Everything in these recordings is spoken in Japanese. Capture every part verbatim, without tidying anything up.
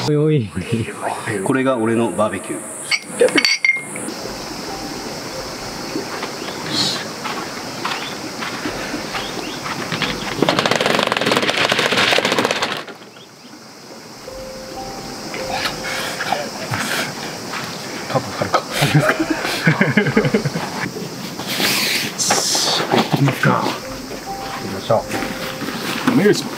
おい、 これが俺のバーベキュー。 カップあるか。行ってきますか。行きましょう。お願いします。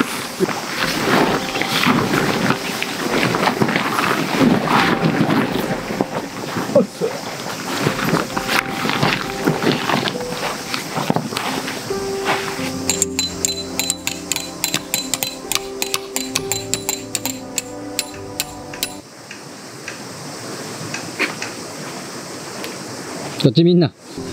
どっちみんな。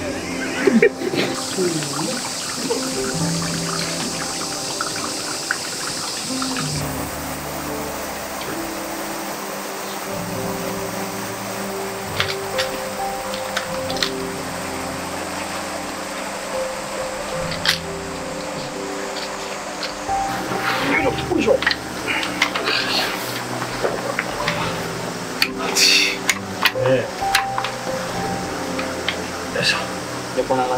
よいしょ。ええ。 横長。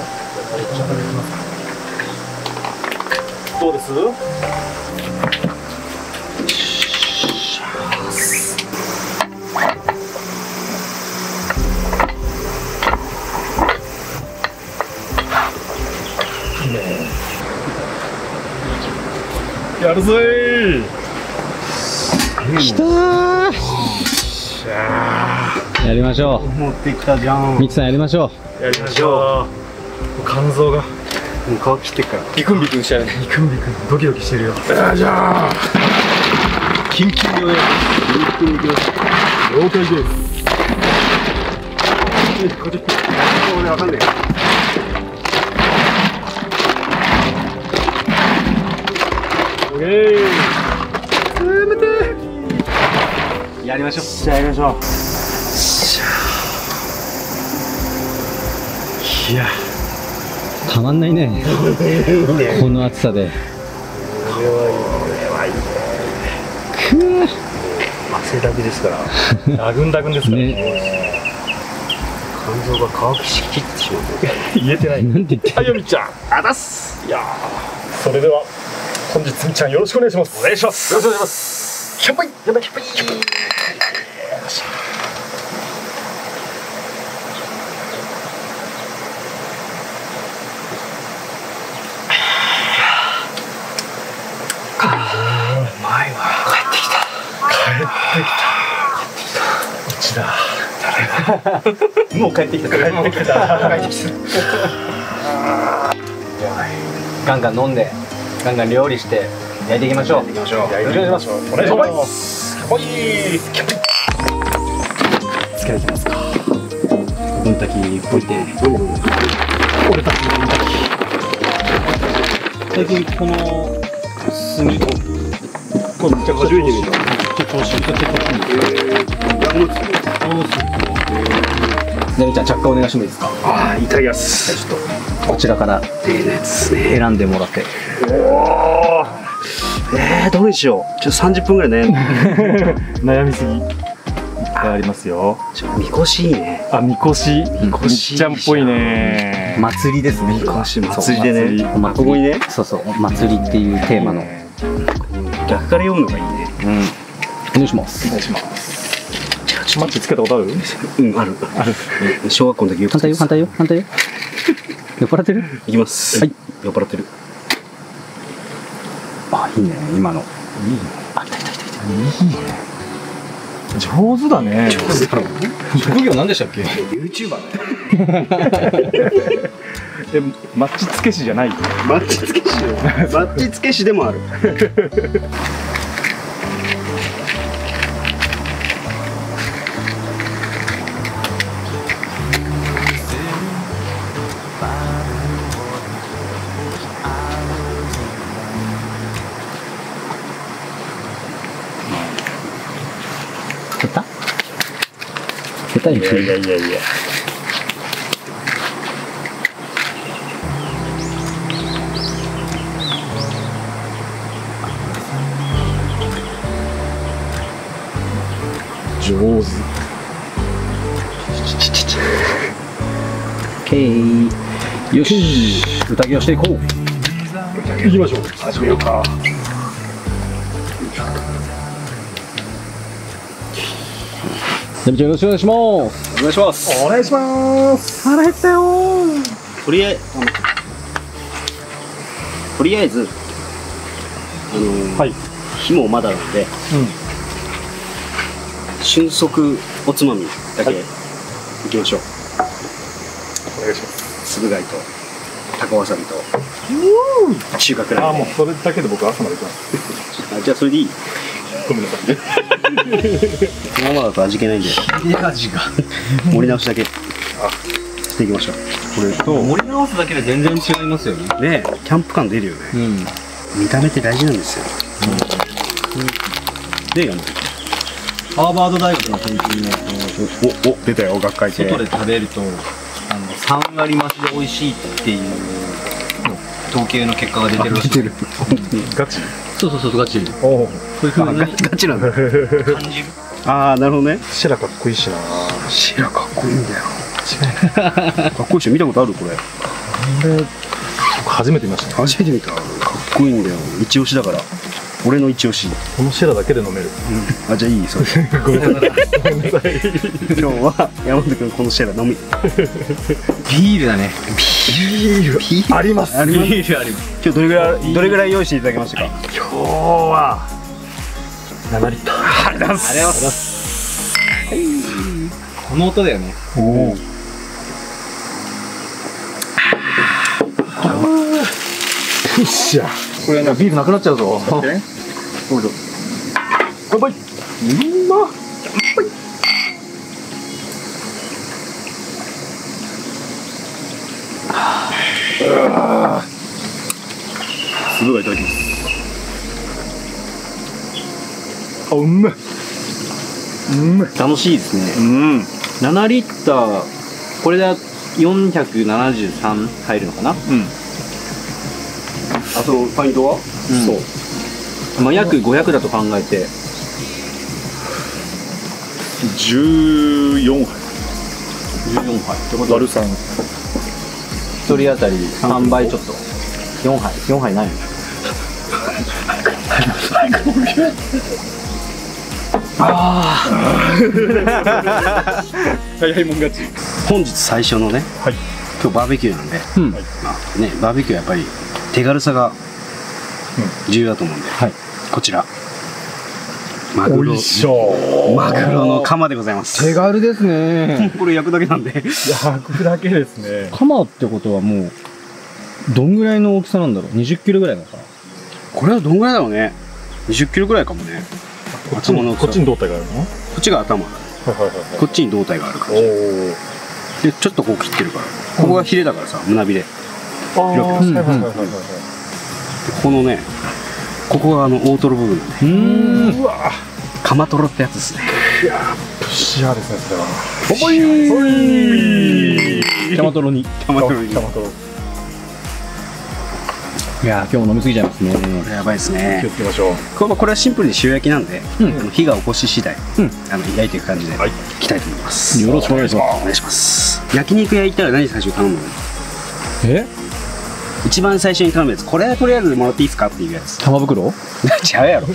どうです？やるぞー。 きたー。やりましょう。 持ってきたじゃん。 ミキさんやりましょやりましょう。肝臓がもう皮切ってっから。 ビクンビクンしちゃうね。ビクンビクンドキドキしてるよ。あじゃあ緊急予約。緊急予約。了解です。こっち。俺わかんない。オッケー。やめて。 やりましょう。 じゃあやりましょう。いや。 う。たまんないね。この暑さで。 これはいい。 くー。 汗だくですから。 ダグンダグンですからね。 肝臓が乾きしきってしまう。 言えてない。 なんて言って。 はい、よみちゃん。 あだっす。 いやー、それでは本日みちゃんよろしくお願いします。お願いします。よろしくお願いします。キャンパイ、やばい、キャンパイ。よっしゃ。 うまいわ。帰ってきた。 帰ってきた。うちだ。 もう帰ってきた。 帰ってきた。帰ってきガンガン飲んで、ガンガン料理して焼いていきましょう。 行きましょう。 た。よろしくお願いします。お願いします。キャンパイ。キャンパイ。 つけていきますか。分炊きに置いて。 俺たちの分炊き。 最近この炭をこれめっちゃ初めて見た。 結構し結構いい。 ねるちゃん着火お願いしてもいいですか。 ああ、いただきます。 ちょっとこちらから選んでもらって。 おお。 えー、どれにしよう。ちょっとさんじゅっぷんぐらいね。 悩みすぎ。いっぱいありますよ。 ちょみこしいいね。 あ、みこし。 みこしみっちゃんっぽいね。 祭りですね。 みこし祭りでね。 お祭り。 ここにね。 そうそう、お祭りっていうテーマの。 逆から読むのがいいね。 うん。お願いします。 お願いします。マッチつけたことある？ うん、ある。ある。小学校の時よく反対よ、反対よ、反対よ。酔っ払ってる？ いきます。 はい。 酔っ払ってる。 あ、いいね、今の。いい。 あ、いたいたいたいた。 いいね。上手だね。 上手だろ。 職業何でしたっけ？ ユーチューバーえ、マッチつけ師じゃない？ マッチつけ師。マッチつけ師でもある。 下手？下手にいやいやいやいや。 上手。 オッケー。よし、宴をしていこう。 行きましょう。始めようか。 デビちゃんよろしくお願いします。 お願いします。 お願いします。 腹減ったよー。 とりあえずとりあえずあのーはい。 火もまだなんで、瞬足おつまみだけいきましょう。 お願いします。 つぶ貝と高わさびと収穫ああ、 なんで、 もうそれだけで僕朝まで行きます。 あじゃあそれでいい。 ごめんなさいね。 このままだと味気ないんでいや味が盛り直しだけしていきましょう。これと盛り直すだけで全然違いますよね。 でキャンプ感出るよね。 うん見た目って大事なんですよ。でやる。 ハーバード大学の研究によるとおお出たよ学会系。 外で食べるとあのさん割増しで美味しいっていう統計の結果が出てるらしい。 出てる。 ガチ。 そうそうそうガチ。 おお。 そういう風にガガチなんだ。 感じる。 ああなるほどね。 シェラかっこいいしな。 シェラかっこいいんだよ。かっこいいし見たことあるこれ。 これ僕初めて見ましたね。 初めて見た。かっこいいんだよ。一押しだから。俺の一押し。 このシェラだけで飲める。 あじゃあいいそれ。 ごめんなさい。ごめんなさい。 今日は山本君このシェラ飲み。 ビールだね。 ビールあります。 あります。 ビールあります。 今日どれぐらいどれぐらい用意していただきましたか。 今日はななリッター。 ありがとうございます。 この音だよね。 おお。よっしゃ。 これねビールなくなっちゃうぞ。 どうぞ。乾杯。うまっ。 すごいいただきます。 あ、うまい。うまい。 楽しいですね。 うん。 ななリッターこれでよんひゃくななじゅうさん入るのかな。 うん。 あとパイントは、 そう。 まあ、約ごひゃくだと考えてじゅうよんはい。 じゅうよんはいってことは割るさん。 ひとり当たりさんばいちょっとよんはいよんはいないよね。 早いもん勝ち。 本日最初のね、 はい。 今日バーベキューなんで、 うん。 まあね、バーベキューはやっぱり手軽さが重要だと思うんで、 はい。 こちらマグロおいしょ。 マグロのカマでございます。 手軽ですね。 これ焼くだけなんで焼くだけですね。 カマってことはもうどんぐらいの大きさなんだろう。にじゅっキロぐらいなのかな。 これはどんぐらいだろうね。にじゅっキロぐらいかもね。 こっちにこっちに胴体があるの？はいこっちが頭だ。 はいはいはい。 こっちに胴体がある感おじお。 でちょっとこう切ってるから、ここがヒレだからさ、胸びれ。 ああ、はいはいはいはいはい。 このね、ここがあの大トロ部分なんで、 うーん。 うわ。 カマトロってやつですね。 いやー、プッシャーですね、それは。 おいー。 キャマトロに。 カマトロに。 キャマトロ。 いやー今日も飲みすぎちゃいますね。 これやばいですね気を。つけましょう。 これこれはシンプルに塩焼きなんで、 うんあの火が起こし次第、 うんあの焼いていく感じではいいきたいと思います。 よろしくお願いします。 お願いします。焼肉屋行ったら何最初に頼むの？ え？ 一番最初に頼むやつ、これとりあえずもらっていいですかっていうやつ。 玉袋？ 違うやろ。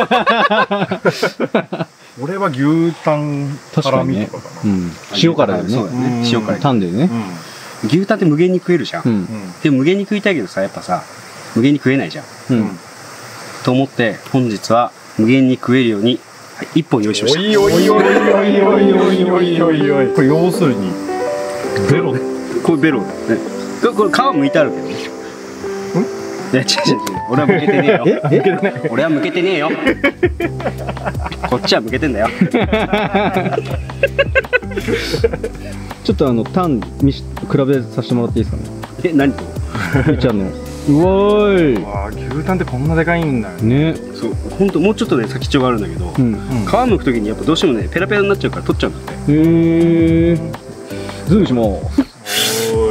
俺は牛タン辛みとかかな。 うん。塩辛でね。 そうだね。 うん塩辛。 タンでね。 牛タンって無限に食えるじゃん。 うん。 で無限に食いたいけどさ、やっぱさ無限に食えないじゃん。 うん。 と思って本日は無限に食えるように、はい、いっぽん用意しました。 おいおいおいおいおいおいおいおいおいおい。これ要するにベロ。 これベロだよね。これこれ皮むいてあるけどね。いや違う違う違う。俺は向けてねえよ。 え？ 俺は向けてねえよ。こっちは向けてんだよ。 ちょっとあのタン見し比べさせてもらっていいですかね。 え何と？ みっちゃんの。うわーい。 ああ、牛タンってこんなでかいんだよね。 ね。 そう本当もうちょっとね先っちょがあるんだけど、 うん。 皮むくときにやっぱどうしてもねペラペラになっちゃうから取っちゃうんだって。 へえ。ズームします。 お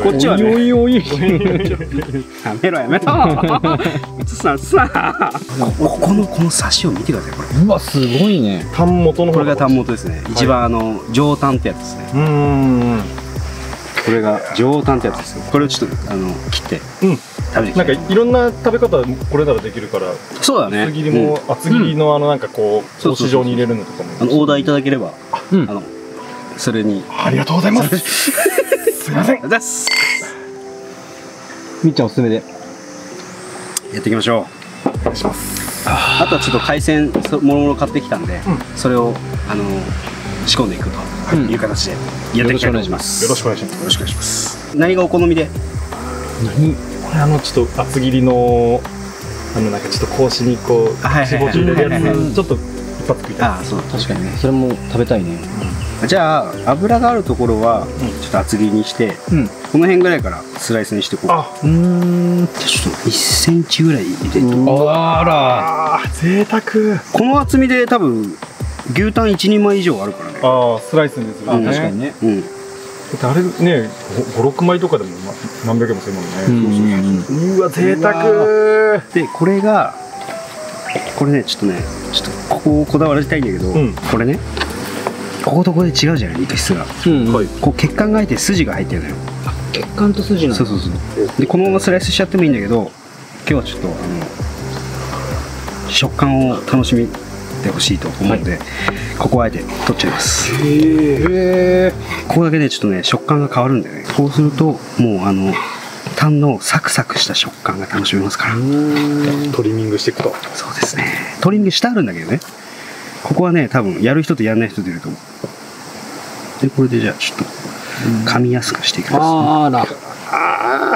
こっちはね、 おいおいおい。 やめろやめろ。映すな映すな。ここのこのサシを見てくださいこれ。 うわすごいね。 タン元の方これがタン元ですね。一番あの上タンってやつですね。 うーん。 これが上タンってやつですよ。これをちょっとあの切ってうん。 食べてきて。 なんかいろんな食べ方これならできるから、 そうだね。 厚切りもうん厚切りのあのなんかこうそうそうそう格子状に入れるのとかも。 あのオーダーいただければ、 うんあのそれに。 ありがとうございます。すいません。 です。 みっちゃんおすすめで。 やっていきましょう。 お願いします。 あとはちょっと海鮮そもろもろ買ってきたんで、それをあの仕込んでいくという形でやっていきたいと思います。 よろしくお願いします。 よろしくお願いします。何がお好みで？ 何？ これあのちょっと厚切りのあのなんかちょっと格子にこうはいはいはい絞入れるやはいはいつちょっと一発食いたい。 ああ、そう。 確かにね。それも食べたいね。 じゃあ油があるところはちょっと厚切りにして、 うん。 この辺ぐらいからスライスにしてこう。 あ、 うーん。 じゃあちょっといっセンチぐらい入れとあら。 あー贅沢。 この厚みで多分牛タンいちにんまい以上あるからね。 ああスライスにするあね。 確かにね。 うん。 だってあれねごろくまいとかでもま何百円もするもんね。 うんうんうん。 うわ贅沢。 でこれがこれねちょっとねちょっとここをこだわりたいんだけど、 うんこれねこことここで違うじゃない肉質が。 うん。 はい。 こう血管が開いて筋が入ってるのよ。 血管と筋なの。 そうそうそう。でこのままスライスしちゃってもいいんだけど、今日はちょっとあの食感を楽しみてほしいと思うんで、ここはあえて取っちゃいます。 へえ。 ここだけでちょっとね食感が変わるんだよね。こうするともうあのタンのサクサクした食感が楽しめますから。 トリミングしていくと。 そうですね。トリミングしてあるんだけどね。ここはね多分やる人とやらない人といると思う。でこれでじゃあちょっと噛みやすくしていきます、ね。 あら。 あ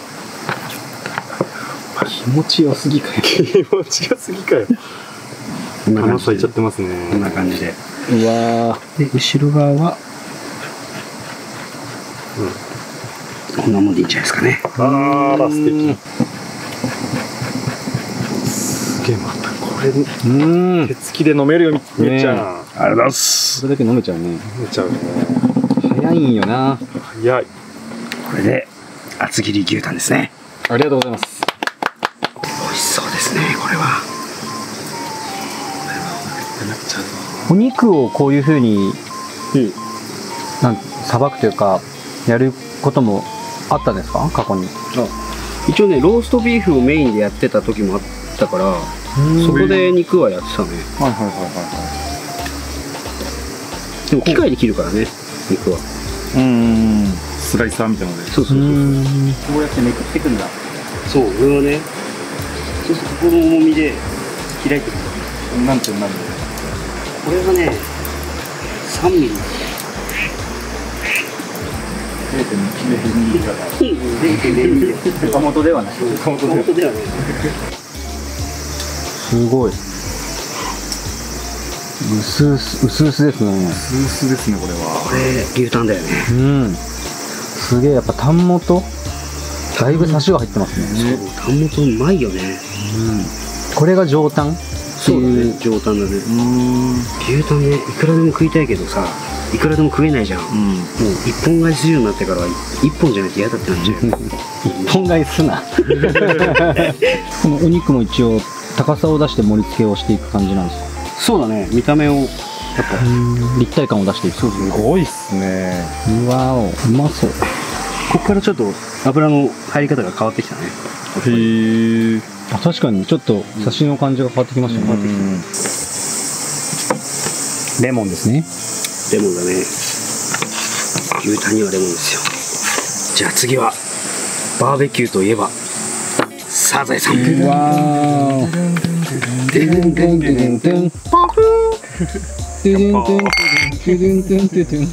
あ気持ちよすぎかよ。 気持ちよすぎかよ。 こんな感じで甘さいっちゃってますこんね。 な感じで。 うわで後ろ側は、うん、こんなもんでいいんじゃないですかね。 あら素敵。すげえまたこれー。うん。 手つきで飲めるよみっちゃん。 ありがとうございます。 それだけ飲めちゃうね。 飲めちゃうね。 早いんよな。 早い。 これで厚切り牛タンですね。 ありがとうございます。 美味しそうですねこれは。 お肉をこういう風に、なんさばくというかやることもあったんですか過去に。 一応ねローストビーフをメインでやってた時もあったから、そこで肉はやってたね。 はいはいはいはでも機械で切るからね肉は。 うん。スライサーみたいなので。 そうそうそう。 い。うん。 こうやってめくってくんだ。そう、これはね、そうするとここの重みで開いてくる。 なんてなんで。 これがね、さんミリ。 ゼロ点にミリだな。 ゼロ点ゼロミリ。 岡本ではない。 岡本ではね。 すごい。薄々薄々ですね。 スースですねこれは。 これ、牛タンだよね。 うん。すげえやっぱタン元だいぶサシが入ってますね。 そう、タン元うまいよね。 これが上タン。 そうだね、上タンだね。牛タンね、いくらでも食いたいけどさ、いくらでも食えないじゃん。もう一本買いするようになってから、一本じゃなきゃ嫌だってなっちゃうよ。 一本買いすな。このお肉も一応高さを出して盛り付けをしていく感じなんですか。 そうだね、見た目を、やっぱ、 立体感を出していく。そうすごいっすね。 うわお、うまそう。 ここからちょっと油の入り方が変わってきたね。 へえ。 あ、確かにちょっとサシの感じが変わってきましたね。レモンですね。 レモンだね。牛タンにはレモンですよ。じゃあ次はバーベキューといえばサザエさん。 うわー。トゥルントゥントゥルントゥン。パフー。トゥルントゥントゥルントゥルントゥントゥルン。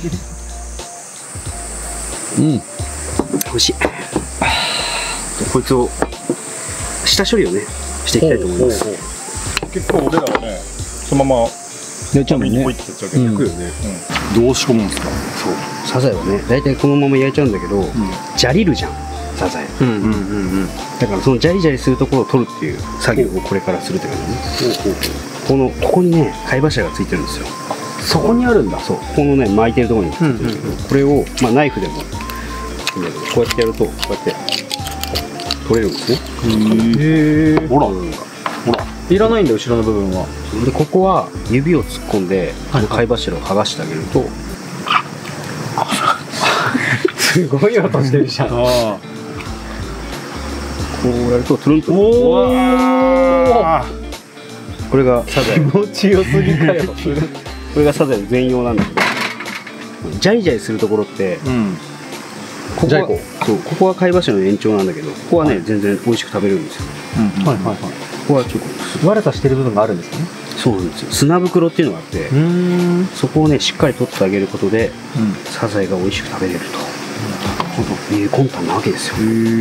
うん。 美味しい。こいつを下処理をねしていきたいと思います。 結構俺らはね、そのままやっちゃうもんね。 ポイってやっちゃうけど、 うん焼くよね。どう仕込むんですか。 そうサザエはね大体このまま焼いちゃうんだけど、ジャリるじゃんサザエ。 うんうんうんうん。 だからそのジャリジャリするところを取るっていう作業をこれからするというかね。このここにね貝柱がついてるんですよ。 そこにあるんだ。 そうこのね巻いてるところについてるんですけど、これをまあナイフでもいいんだけど、こうやってやるとこうやって取れるんですね。 へえ。 ほらほらいらないんだ、後ろの部分は。 でここは指を突っ込んではいはい貝柱を剥がしてあげると、 すごい音してるじゃん。 こうやるとトゥルンと、 おお。 これがサザエ、 気持ちよすぎかよ。 これがサザエの全容なんだけど、ジャリジャリするところってうんここはジャイコそうここは貝柱の延長なんだけど、ここはね全然美味しく食べれるんですよ。 はいはいはい。 ここはちょっと悪さしてる部分があるんですね。 そうなんですよ。砂袋っていうのがあって、 ん。 そこをねしっかり取ってあげることでサザエが美味しく食べれるという魂胆なわけですよ。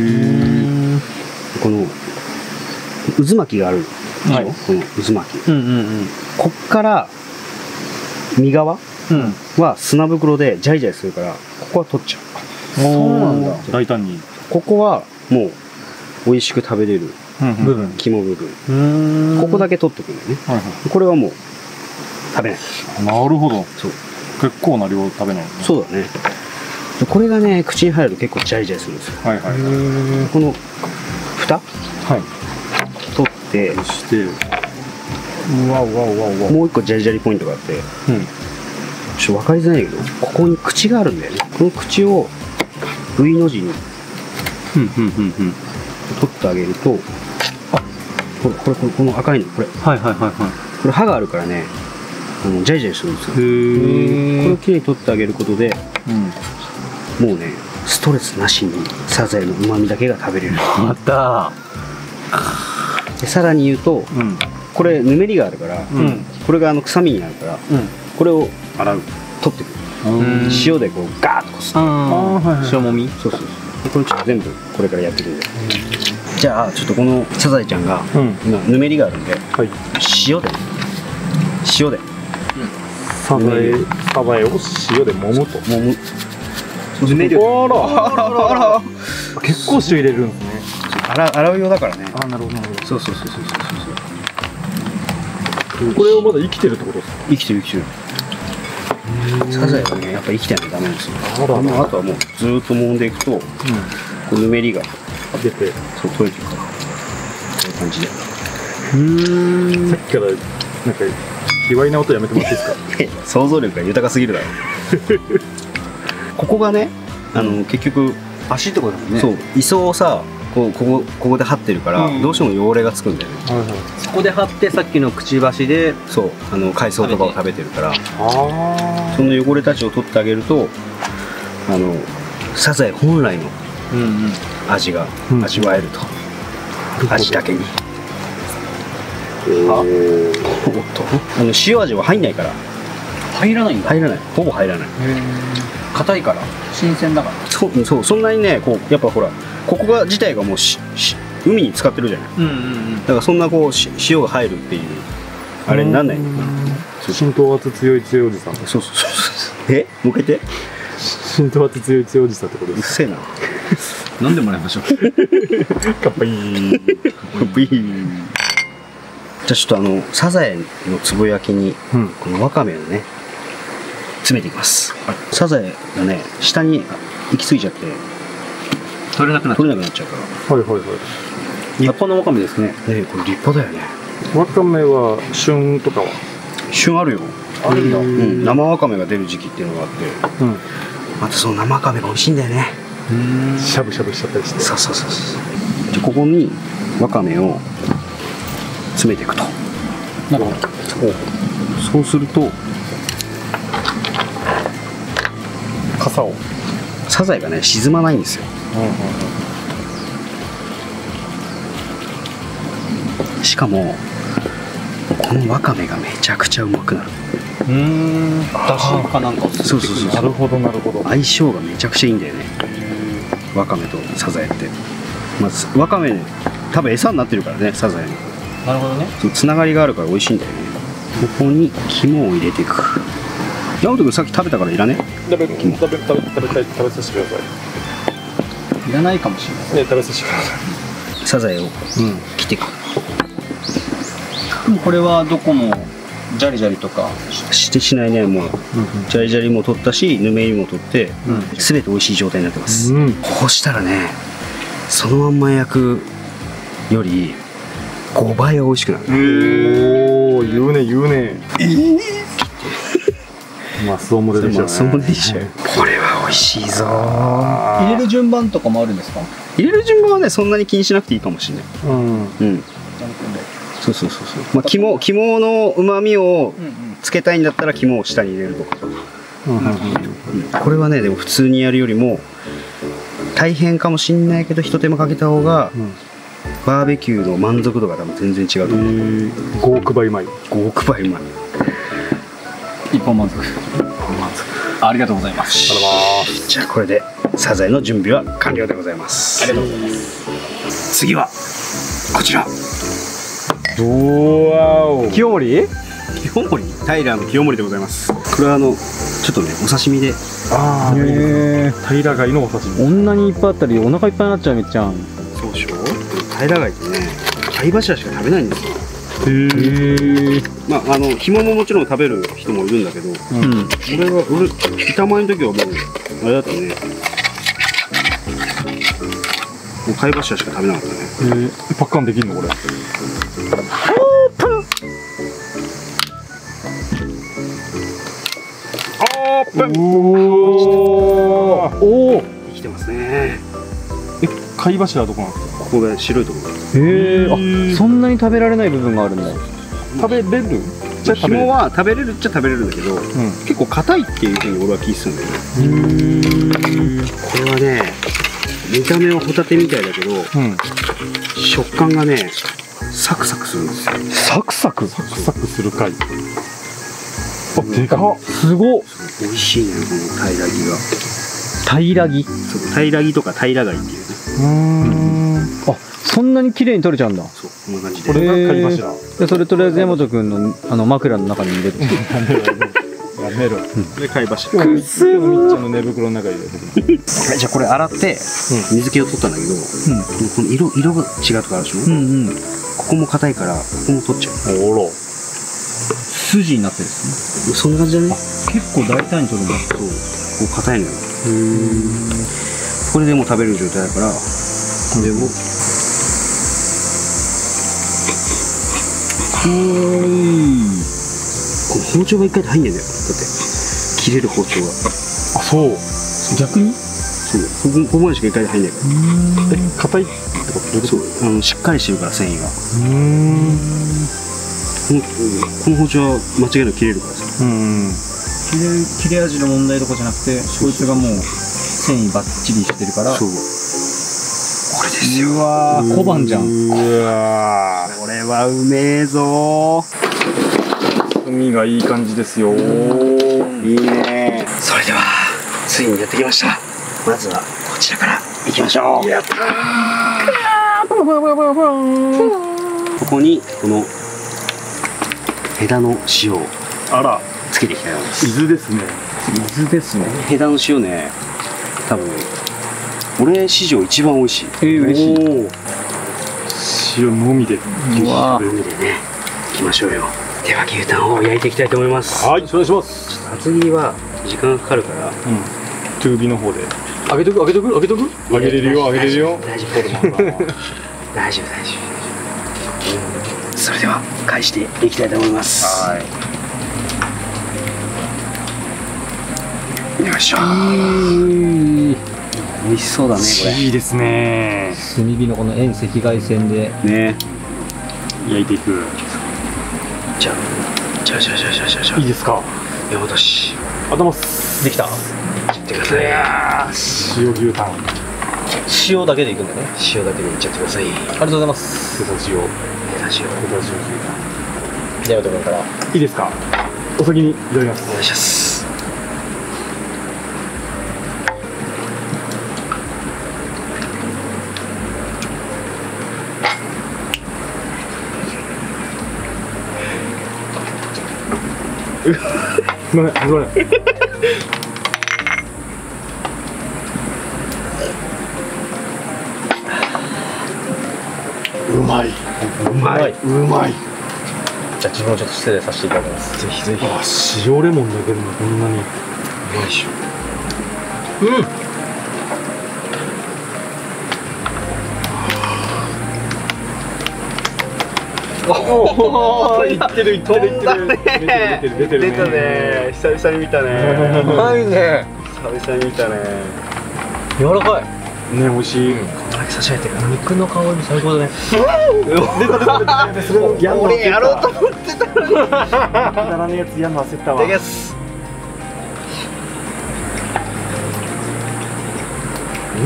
この渦巻きがあるでしょ、 はいこの渦巻き、 うんうんうん。 こっから身側うん。 は砂袋でジャリジャリするから、ここは取っちゃう。 そうなんだ。 大胆にここはもう美味しく食べれる部分。 肝部分、 うん。 ここだけ取っておくんだよね。 はいはこれはもう食べない。 いなるほどそう結構な量食べないそうだね。でこれがね口に入ると結構ジャリジャリするんですよ。 はいはいはいこの蓋はい。 取ってそしてうわうわうわうわ。 もう一個ジャリジャリポイントがあって、 うん。 ちょっと分かりづらいんだけど、ここに口があるんだよね。この口を V の字にふんふんふんふん。 取ってあげると、あこれこれこれこの赤いのこれこはいはいはいはれ歯があるからね、あのジャリジャリするんですよ。 い。へこれをきれいに取ってあげることで、 うんもうねストレスなしにサザエの旨味だけが食べれる。 また。 でさらに言うと、 うんこれぬめりがあるから、 うん。 これがあの臭みになるから、 うん。 これを洗う取ってくる。 うん塩でこうガーッとこす。 ああーはいはい塩もみ。 そうそうそう。でこれちょっと全部これからやっていくんで。じゃあちょっとこのサザエちゃんがうん今ぬめりがあるんで、 はい塩で塩でサザエサザエを塩で揉むともむ。 ぬめりを。 あらあら結構塩入れるんですね洗う洗う用だからね。 あなるほどなるほそうそうそうそうそうそう。 どこれをまだ生きてるってことですか生きてる生きてる。サザエはねやっぱ生きてないとダメなんですよ。 あらもうあとはもうずーっと揉んでいくと、こうぬめりが出てそう取れてるから、こういう感じで。 うん。 さっきからなんか卑猥な音やめてもらっていいですか想像力が豊かすぎるだろ。ここがね、あの結局、 足ってことだもんね。 そう磯をさ、こうここここで張ってるから、 うんどうしても汚れがつくんだよね。 はいはいそこで貼ってさっきのくちばしで。 そうあの海藻とかを食べてるから、 あその汚れたちを取ってあげると、あのサザエ本来のうんうん。 味がうん味わえると、味だけに。 あおっとあの塩味は入んないから入らないんだ。 入らない、ほぼ入らない。 硬いから。新鮮だから。 そうそうそんなにね、こうやっぱほらここが自体がもうしし海に使ってるじゃない。 うんうんうん。 だからそんなこうし塩が入るっていうあれになんない。 浸透圧強い強いおじさんそうそうそうそう。えもう一回言って。 浸透圧強い強いおじさんってことうっですせえな。 飲んでもらいましょう。 かっこいいブイーンじゃあちょっとあのサザエのつぼ焼きにうんこのわかめをね詰めていきます。サザエがね下に行き過ぎちゃって取れなくなっ取れなくなっちゃうから。 はいはいはい立派なわかめですね。 ねえこれ立派だよね。 わかめは旬とかは旬あるよ。 あるんだ。 うん、生わかめが出る時期っていうのがあって、 うんまたその生わかめが美味しいんだよね。 しゃぶしゃぶしちゃったりしてそうそうそうそう。でここにわかめを詰めていくと。 なるほど。 そうすると傘をサザエがね沈まないんですよ。しかもこのわかめがめちゃくちゃうまくなる。 うーん。だしかなんかを作ってくる。 そうそうそうなるほどなるほど相性がめちゃくちゃいいんだよね。わかめとサザエって。まずわかめ多分餌になってるからねサザエの。 なるほどね。 そうつながりがあるから美味しいんだよね。ここに肝を入れていく。ヤマト君さっき食べたからいらね。 食べ食べ食べ食べたい食べさせてくださいらないかもしれない。 いね食べさせてくださいサザエを切っていく。 でもこれはどこもジャリジャリとかしてしないね。もうジャリジャリも取ったし、ぬめりも取って、すべて美味しい状態になってます。 うん。 こうしたらね、そのまんま焼くよりごばいは美味しくなる。 おお、言うね言うね。まあそうもでしょうね。 そうでしょ。これは美味しいぞ。 入れる順番とかもあるんですか？ 入れる順番はね、そんなに気にしなくていいかもしれない。 うん。 うん。そうそうそうそう。まあ肝肝の旨味をつけたいんだったら肝を下に入れるとか。これはね、でも普通にやるよりも大変かもしんないけど、一手間かけた方がバーベキューの満足度が多分全然違うと思う。 ごおくばいうまい。 ごおくばいうまい。 一本満足。ありがとうございます。 じゃあこれでサザエの準備は完了でございます。 ありがとうございます。 次はこちら。 おわお。 清盛？ 清盛、タイラーの清盛でございます。これはあのちょっとね、お刺身で。 ああ、 へえ。 平貝のお刺身。 こんなにいっぱいあったりお腹いっぱいになっちゃうめっちゃん。 そうでしょ。タイラー貝ってね、貝柱しか食べないんですよ。 へえ。 まああの紐ももちろん食べる人もいるんだけど、 うん。 俺は俺板前の時はもうあれだったね。もう貝柱しか食べなかったね。 えー、パッカンできるのこれ。オープン。おーおー。 生きてますね。 え、貝柱はどこなんですか。 ここが白いところ。 へえ。あ、そんなに食べられない部分があるんだ。 食べれる？じゃあ食べれる。 紐は食べれるっちゃ食べれるんだけど、 うん。 結構硬いっていうふうに俺は聞いてたんだよね。これはね、見た目はホタテみたいだけど、 うん。 食感がね、サクサクするんですよ。 サクサクサクサクする貝。あ、でかっ。 すごっ。 美味しいね、このタイラギが。 平らぎ。 そう、タイラギとかタイラガイっていうね。 うーん。 あ、そんなに綺麗に取れちゃうんだ。 そう、こんな感じで。 これが貝柱。 でそれとりあえず山本君のあの枕の中に入れて。 やめろ。 で、貝柱。 くっすー。みっちゃんの寝袋の中に入れて。 じゃあこれ洗って水気を取ったんだけど、この色色が違うとこあるでしょ。 うんうん。 ここも硬いからここも取っちゃう。 おろ。 筋になってるんですね。 そんな感じだね。 結構大胆に取るんだ。 そう、こう硬いのよ。これでもう食べれる状態だから、これをこの包丁が一回で入んねんだよ。だって切れる包丁が。 あ、そう。逆に？ そう、ここここまでしか一回で入んないから。 え、硬いってこと？ そう、あのしっかりしてるから繊維が。 うーん。 このこの包丁は間違いなく切れるからさ。 うん。 切れ切れ味の問題とかじゃなくて、こいつがもう繊維バッチリしてるから。 そう。これですよ。 うわー、小判じゃん。 うわこれはうめえぞー。海がいい感じですよ。 ー。いいね。それではついにやってきました。まずはこちらからいきましょう。やったー。ここにこの枝の塩をあら、 つけていきたいと思います。 伊豆ですね。 水ですね。 枝の塩ね、多分俺史上一番美味しい。 えー、嬉しい。 おー。塩のみで。 うわー。 海でね、いきましょうよ。では牛タンを焼いていきたいと思います。 はい、お願いします。 厚切りは時間がかかるから。 うん。トゥービの方で。揚げとく、揚げとく、揚げとく。揚げれるよ、揚げれるよ。 大丈夫、大丈夫、大丈夫、大丈夫。それでは返していきたいと思います。 はい。 よいしょ。美味しそうだね、これ。 いいですね。 炭火のこの遠赤外線で。 ね。 焼いていく。 じゃあ、じゃあ、じゃあ、じゃあ、じゃあ、じゃあ、 いいですか。 山本氏。 あざます。 できた。 やってください。 塩牛タン。 塩だけでいくんだね。 塩だけでいっちゃってください。 ありがとうございます。 豚塩。 枝塩。 豚塩牛じゃあ、ところから。 タン。いいですか。お先にいただきます。 お願いします。 すみません、すみません。うまい。 うまい。 うまい。 じゃあ自分もちょっと失礼させていただきます。ぜひぜひ。あ、塩レモンだけでもこんなにうまいし。うん。おお、いってるいってるいってる。出てる出てる出たね。久々に見たね。うまいね。久々に見たね。柔らかい。ね、美味しい。こんだけ差し上げてる。肉の香り最高だね。出た出た出た。それをやんの。俺やろうと思ってたのに。くだらねえやつやんの焦ったわ。いただきます。うん。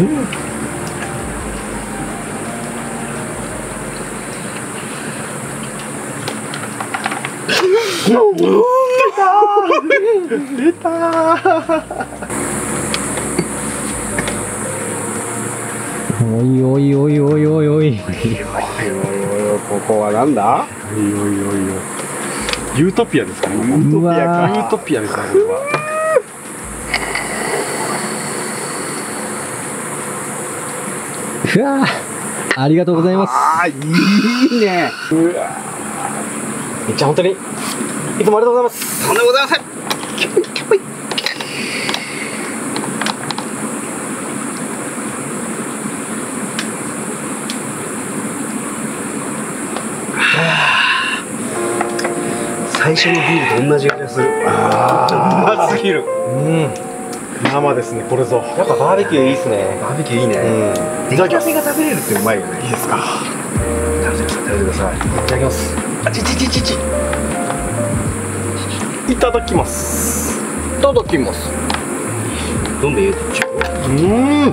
出たおいおいおいおいおいおい。 ここはなんだ？おいおいおいおい。ユートピアですかね。ユートピアか。ユートピアですね。これは。 うわー、ありがとうございます。 ああ、いいね。うわ。みっちゃん本当にいつもありがとうございます。 とんでもございません。最初のビールと同じ味がする。ああ、うますぎる。 うん。生ですね、これぞ。やっぱバーベキューいいですね。 バーベキューいいね。うん。出来たてが食べれるってうまいよね。 いいですか。 食べてください。食べてください。 いただきます。あちちちちち。いただきます。いただきます。 どんどん入れてっちゃう。 うん。うん。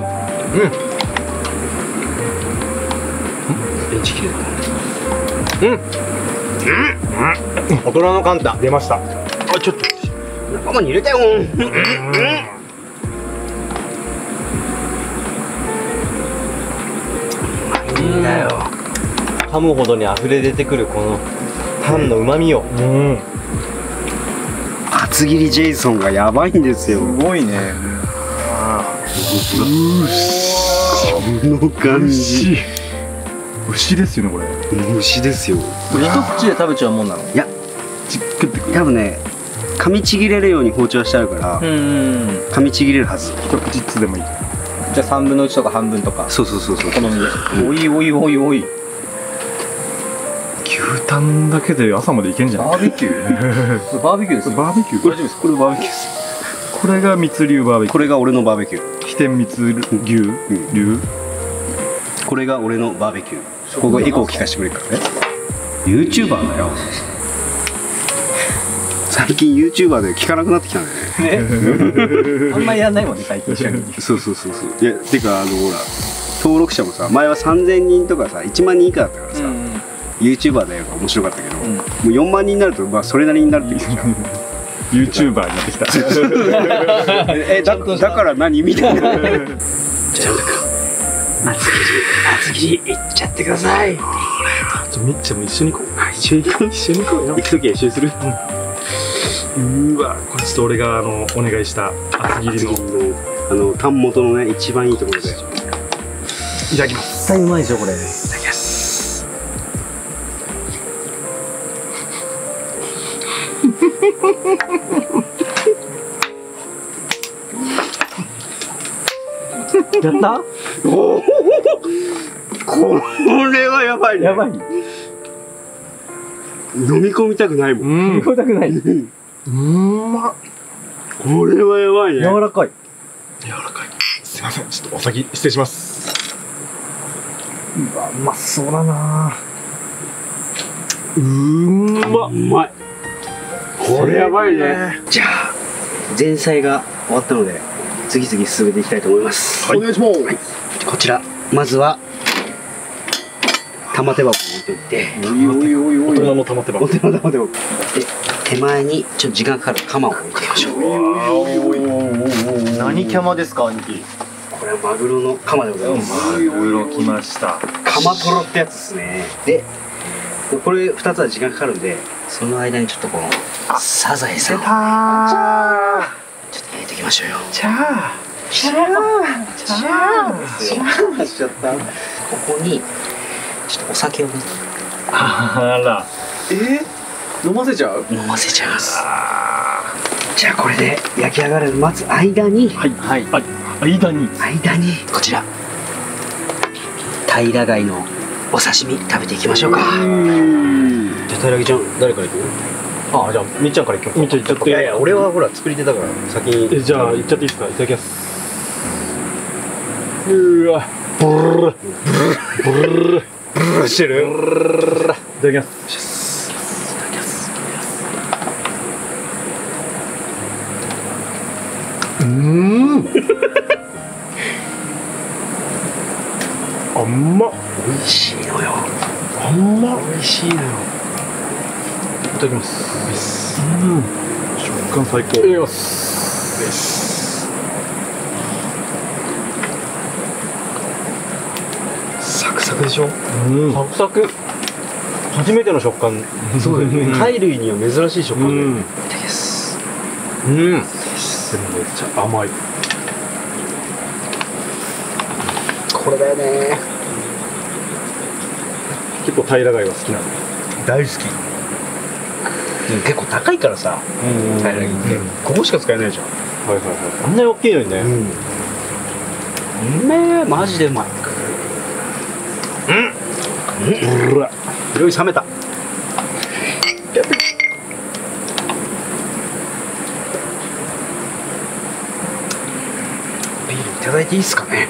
電池切れた。 うん。うん。大人のカンタ出ました。あ、ちょっと仲間に入れたよ。うん。いいんだよ。 噛むほどに溢れ出てくるこのタンの旨味よ。 うん。 厚切りジェイソンがやばいんですよ。 すごいね。 この感じ。 牛ですよねこれ。 牛ですよ。 これ一口で食べちゃうもんなの？ いや、多分ね、噛みちぎれるように包丁してあるから、噛みちぎれるはず。 一口ずつでもいい。 じゃあ三分の一とか半分とか。 そうそうそうそう。 好みで。おいおいおいおい。 牛タンだけで朝までいけんじゃん。 バーベキュー。バーベキューです。 バーベキュー。 大丈夫です。これバーベキューです。 これが密流バーベキュー。 これが俺のバーベキュー。 飛天密牛流。 これが俺のバーベキュー。ここエコー聞かせてくれるからね。ユーチューバーだよ。最近ユーチューバーで聞かなくなってきたんだよね。 ね。あんまりやんないもんね最近。 そうそうそうそう。いやてかあのほら登録者もさ、前はさんぜんにんとかさいちまんにん以下だったからさ、うん、ユーチューバーだよが面白かったけど、うん、もうよんまんにんになるとまあそれなりになるって言うじゃん。 ユーチューバーになってきた。 えだだから何みたいな。じゃあ厚切り厚切りいっちゃってください。 じゃあみっちゃんも一緒に行こう。 一緒に行こう。 一緒に行こうよ。 行くときは一緒にする。 うん、うわ、これちょっと俺があのお願いした厚切りのあのタン元のね一番いいところで。 いただきます。 絶対うまいでしょこれ。 いただきます。 やった？ おお、これはやばいね。 やばい。 飲み込みたくないもん。 飲み込みたくない。 うん、まっ。 これはやばいね。 柔らかい。 柔らかい。すいません、ちょっとお先失礼します。うわ、うまそうだな。うーまっ。うまい。これやばいね。 じゃあ前菜が終わったので次々進めていきたいと思います。 はい、お願いします。 はい、こちらまずは玉手箱を置いといて、 大人の玉手箱。 大人の玉手箱で手前にちょっと時間かかる釜を置いていきましょう。 何キャマですか兄貴？ これはマグロの釜でございます。 マグロ来ました。 釜トロってやつですね。でこれふたつは時間かかるんで、その間にちょっとこのサザエさんをちょっと入れていきましょうよ。 チャーチャーチャーチャーしちゃった。ここにちょっとお酒を。 あら。 えー、 飲ませちゃう。 飲ませちゃいます。じゃあこれで焼き上がる待つ間に、 はいはいはい。間に間にこちら平貝のお刺身食べていきましょうか。じゃあ平貝ちゃん誰からいく？ あ、じゃあみっちゃんからいきます。 みっちゃんいっちゃって。 いやいや俺はほら作り手だから先に。 え、じゃあいっちゃっていいですか。いただきます。うわ、ブルルブルルブルルブルルしてる。 いただきます。うーん。あんま。 美味しいのよ。 あんま。 美味しいのよ。 いただきます。うん。食感最高。いただきます。 サクサクでしょ。 うん。 サクサク。初めての食感。 そうだよね。貝類には珍しい食感で。 うん。 いただきます。 うん。 めっちゃ甘い。 これだよね。 結構平貝が好きなんで。 大好き。でも結構高いからさ、 うん。 平貝ってここしか使えないじゃん。 はいはいはあんなに大きいのにね。 うめえ、マジでうまい。 い。うら。 色々冷めた。ビールいただいていいですかね。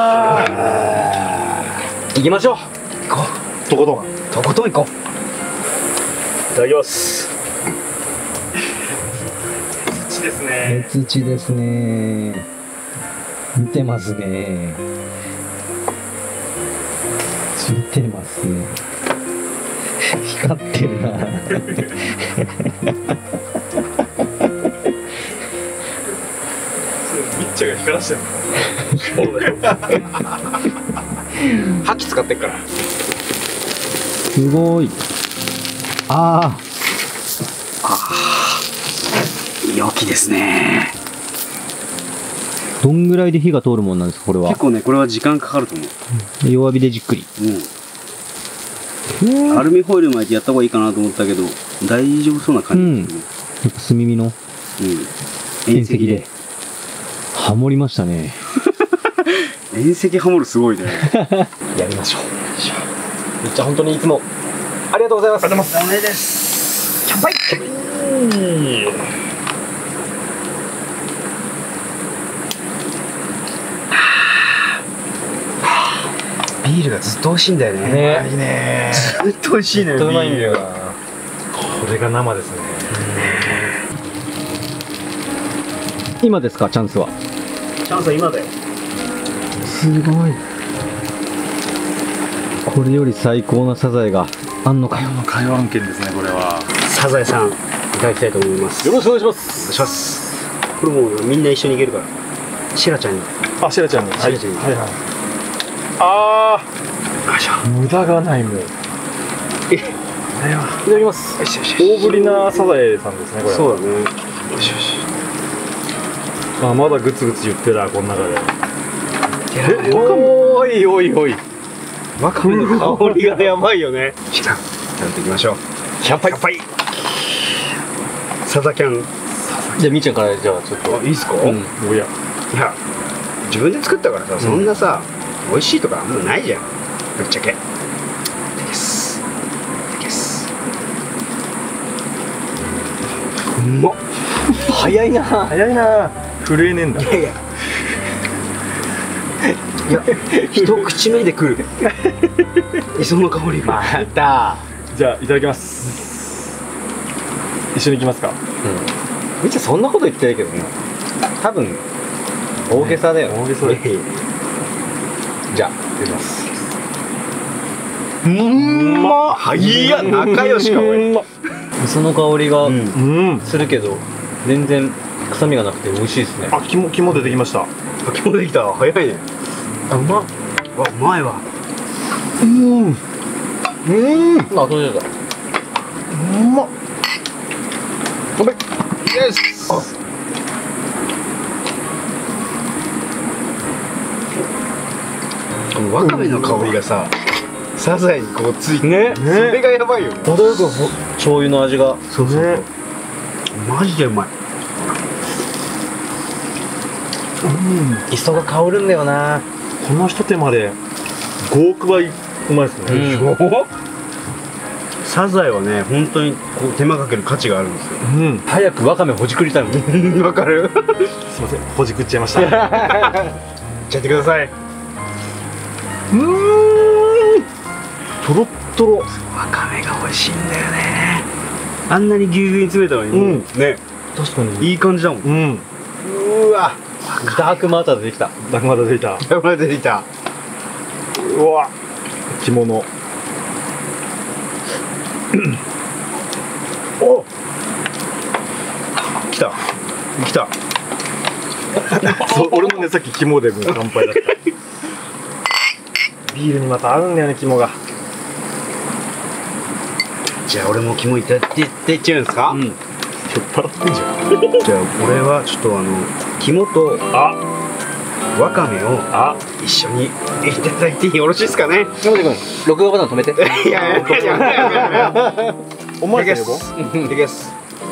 行きましょう。 行ことことん。 う。とことん行こいただきます。土ですね。 土ですね。見てますね。見てますね。光ってるな。 みっちゃんが光らしてる。そうだよ。 覇気使ってっから。 すごい。あ良きですね。 あ、どんぐらいで火が通るもんなんですか、これは結。構ね、これは時間かかると思う。 弱火でじっくり。 うん。アルミホイル巻いてやった方がいいかなと思ったけど、大丈夫そうな感じですね。 やっぱ炭火のうん。 遠石で。ハモりましたね。 遠石ハモるすごいね。 やりましょう。みっちゃん本当にいつもありがとうございます。 ありがとうございます。 ダメです。乾杯。ビールがずっと美味しいんだよね。 ね。 いいね。 ずっと美味しいのよ。 とうまいんだよな。 これが生ですね。 今ですか、チャンスは。 チャンスは今だよ。 すごい。これより最高なサザエがあんのかよ。 会話案件ですね、これは。 サザエさんいただきたいと思います。 よろしくお願いしまお願いす。 します。これもうみんな一緒にいけるから。シラちゃんに。 あ、シェラちゃんも。 シェラちゃんにはいはい。あよいしょ。 あ、無駄がないもう。 え、 いただきます。 よしよしよし。 大ぶりなサザエさんですね、これ。 そうだね。よしよし。 あ、まだグツグツ言ってた、この中で。 え、 おーいおいおい。 わかめの香りがやばいよね。食べていきましょう。乾杯。乾杯。サザキャン。 じゃあみっちゃんからじゃあちょっと。 あ、いいっすか？ うん。 おや。 いや、自分で作ったからさ、そんなさ、美味しいとかあんまないじゃん。ぶっちゃけ。いただきます。いただきます。うまっ。 早いな。 早いな。震えねえんだ。 いやいや。いや、一口目で来る。磯の香りが。 また。 じゃあいただきます。一緒に行きますか。 みっちゃんそんなこと言ってないけどね。多分大げさだよ。 大げさだよ。 じゃあいただきます。 うんま。はいや、仲良しかおい。 磯の香りがうん。 するけど全然臭みがなくて美味しいですね。 あ、肝肝出てきました。 秋もできた。早いね。 あ、うまっ。 わ、うまいわ。 うん。うん。 あ、どうした。 うまっ。乾杯。 よし。このわかめの香りがさ、 サザエにこうついてね、それがやばいよね。 程よく醤油の味が。 そうそう、マジでうまい。 磯が香るんだよな。 この一手間でごおくばいうまいですね。 サザエはね、本当にこう手間かける価値があるんですよ。 うん。 早くわかめほじくりたいもん。 わかる。 すいません、ほじくっちゃいました。 いっちゃってください。 うーん。とろっとろ。 わかめが美味しいんだよね。あんなにぎゅうぎゅうに詰めたのに、 うんね、 確かにいい感じだもん。 うん。 うわ、 ダークマーターでできた。 ダクマタ出てきた。 やばい出てきた。 うわ、着物。 お、来た来た。 そう、俺もね、さっき肝でもう乾杯だった。ビールにまた合うんだよね、肝が。 じゃあ俺も肝いただいてっていっちゃうんですか。うん、 酔っ払ってんじゃん。 じゃあ俺はちょっとあの肝とあ、 わかめをあ、 一緒にいただいてよろしいですかね。 山地君、録画ボタン止めて。 いやいやいやいやいや。 お前でさん呼ぼう。 でけす。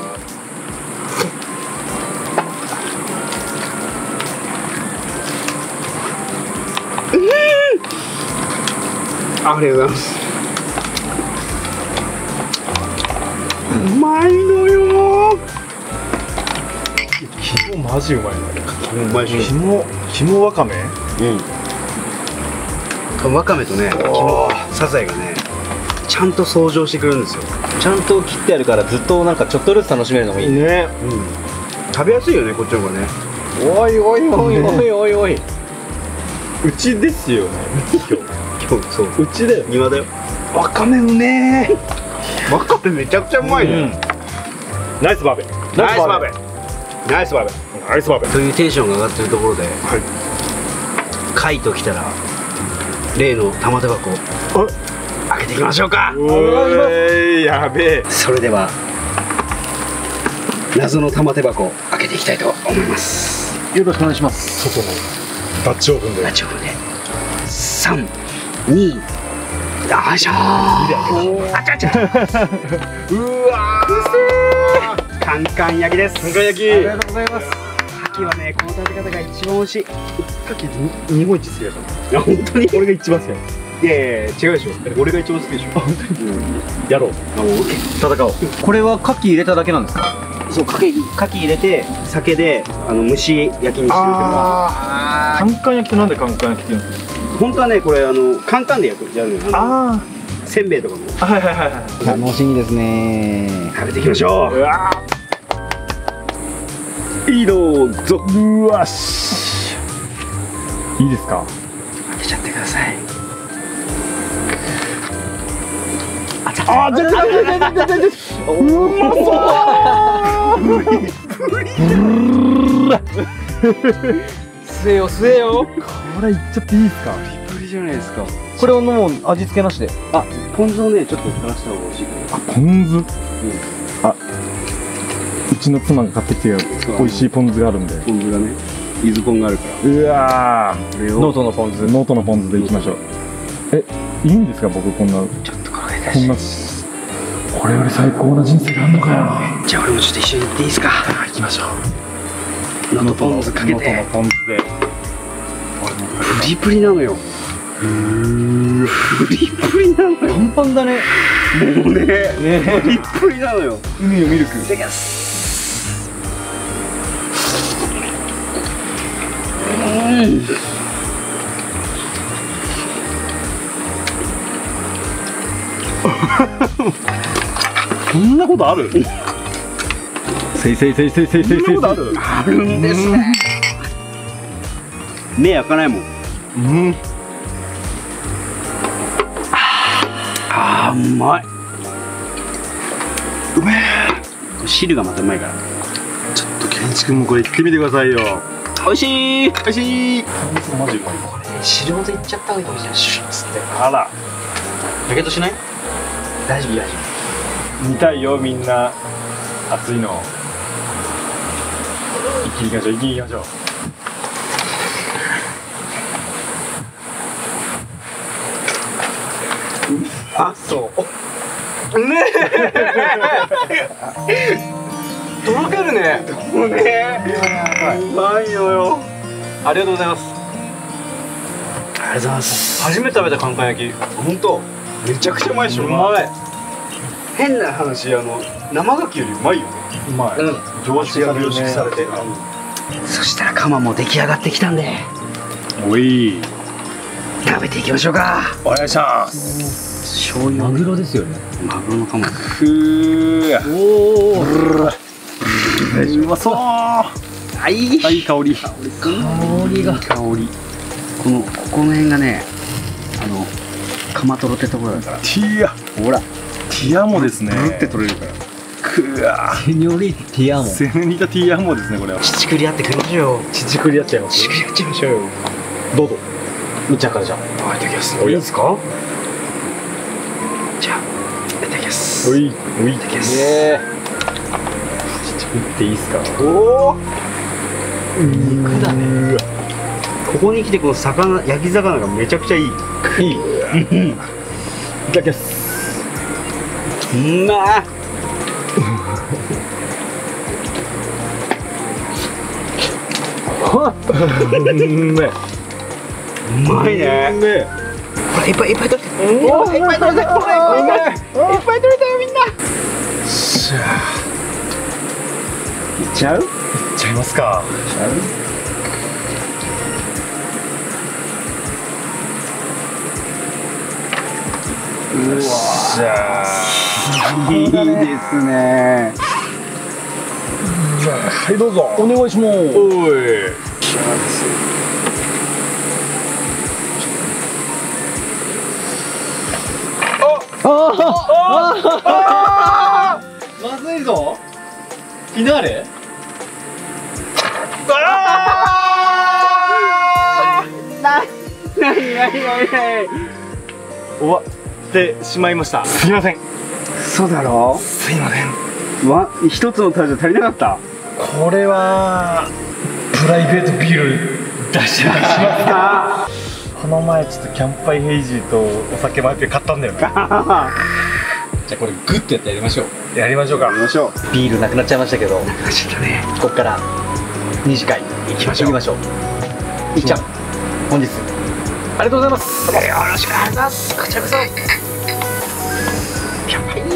ありがとうございます。うまいのよ。 肝マジうまいな。 うまいし。 肝、肝わかめ。 うん。わかめとね、肝サザエがね、ちゃんと相乗してくるんですよ。 ちゃんと切ってあるからずっとなんかちょっとずつ楽しめるのがいいね。 ね。 うん。食べやすいよね、こっちの方がね。 おいおいおいおいおいおい。 うちですよね。今日。 今日そう。 うちだよ。 庭だよ。 わかめうめえ。 わかめめちゃくちゃうまいね。 ナイスバーベ。 ナイスバーベ。ナイスバーベ。 ナイスバーベ。 というテンションが上がってるところで、貝ときたら例の玉手箱開けていきましょうか。 おーい、やべえ。 それでは謎の玉手箱開けていきたいと思います。 よろしくお願いします。 外のダッチオーブンで。 ラジオでさん、に、よいしょー。あちゃちゃ。 うわー。カンカン焼きです。 カンカン焼き。 ありがとうございます。牡蠣はね、この食べ方が一番美味しい。 牡蠣日本一好きだから。 いや本当に。 俺が一番好きなの。 いやいやいや違うでしょ。俺が一番好きでしょ。本当に。 やろう。 あ、オッケー。 戦おう。 これは牡蠣入れただけなんですか。 そう、かけ、牡蠣入れて、酒で、あの蒸し焼きにしてるけど。 ああ。カンカン焼きってなんでカンカン焼きって言うんですか。 本当はね、これ、あの、カンカンで焼く、やるのよ。あのあせんべいとかも。 あ。はいはいはいはい。 楽しみですね。 食べていきましょう。 うわいいどうぞ。 うわし。いいですか。 開けちゃってください。 あ、じゃあ、じゃあ、じゃあ、じゃあ、じゃあ、じゃあ、うまそう。 吸えよ吸えよ。 これいっちゃっていいですか。 プリじゃないですか。 これをもう味付けなしで。 あ、ポン酢をね、ちょっと垂らした方が美味しいかあ、ポン酢。あ、うちの妻が買ってきて美味しいポン酢があるんで。 ら。ポン酢がね、柚子ポンがあるから。 うわー。 ノートのポン酢。 ノートのポン酢でいきましょう。え、いいんですか、僕こんな。 ちょっとこれだこんな。これより最高な人生があるのかよ。 じゃあ俺もちょっと一緒に行っていいですか。 行きましょう。 ノートポン酢かけて。 ノートのポン酢で。 プリプリなのよ。プリプリなのよ。 パンパンだね。 もうね、プリプリなのよ。 海のミルク。 いただきます。うん。 そんなことある？せいせいせいせいせいせいせい。そんなことある？ あるんですね。目開かないもん。 うん。 ああ、うまい。うめえ。汁がまたうまいから。 ちょっとケンイチ君もこれ行ってみてくださいよ。 美味しい。美味しい。 マジうまい。 これね、汁ごといっちゃった方がいいかもしれない。シュッつって。 あら。 やけどしない？大丈夫大丈見たいよみんな。熱いの。一気に行きましょう。一気に行きましょう。 あ、そうねえとろけるね。ねえうまいのよ。ありがとうございます。ありがとうございます。初めて食べたカンカン焼き。本当めちゃくちゃうまいでしょ。うまい。変な話、あの生牡蠣よりうまいよね。うまい。うん。凝縮が凝縮されて。 そしたら釜も出来上がってきたんで、 おい、 食べていきましょうか。 お願いします。 醤油マグロですよね。 マグロの釜。 ふー。おお。うまそう。 はい。 はい、香り。 香りが。 香り。 このここの辺がね、あの釜とろってところだから。 ティア。 ほら、 ティアモですね。 ブルって取れるから。 くわ。 セニョリティアモ。 セニタティアモですね、これは。 乳くり合ってくれましょう。 ちちくりやっちゃいます。 乳くり合っちゃいましょうよ。 どうぞ。みっちゃんからじゃあ。 はい、いただきます。 いいですか。 じゃあ、いただきます。 おい、おい、 いただきます。 ちちくっていいですか。おお。 肉だね。 ここに来てこの魚、焼き魚がめちゃくちゃいい。いい。 いただきます。 うまっ。 うんめ。 うまいね。 うめえ。 ほら、いっぱいいっぱい取れて。 おお、いっぱい取れた。ほら、いっぱい。いっぱい取れたよ、みんな。 しゃあ。いっちゃう？ いっちゃいますか。 うわ。 じゃあ。 いいですね。 はい、どうぞ。 お願いします。 おい。 まずいぞ。フィナーレ。 終わってしまいました。すいません。 そうだろすいません。 う。わ、一つのタイじゃ足りなかった。 これはプライベートビール出しますか。この前ちょっとキャンパイヘイジーとお酒もやって買ったんだよね。 じゃあこれグッとやってやりましょう。 やりましょうか。 やりましょう。 ビールなくなっちゃいましたけど、 ちょっとね。 ここから二次会行きましょう。行きましょう。いっちゃん、本日ありがとうございます。 よろしくお願いします。こちらこそ。キャンパイ。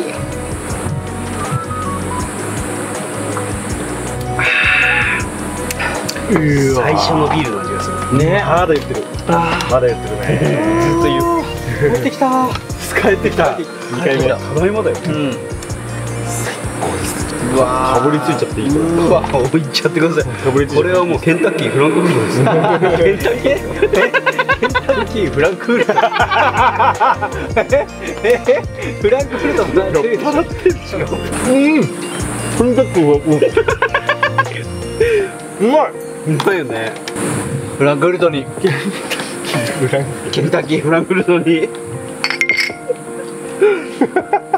最初のビールの味がする。 ね、まだ言ってる。まだ言ってるね。ずっと言う。 帰ってきた。 帰ってきた。二回目。ただいまだよ。 うん。 うわ、かぶりついちゃっていい。 うわ、置いちゃってください。 かぶりついちゃって。 これはもうケンタッキーフランクフルトです。ケンタッキー。ケンタッキーフランクフルト。フランクフルトもない。 酔っ払ってんじゃん。うん。ケンタッキーはうまい。 うまいよね。 フランクフルトに。 ケンタッキーフランクフルトに。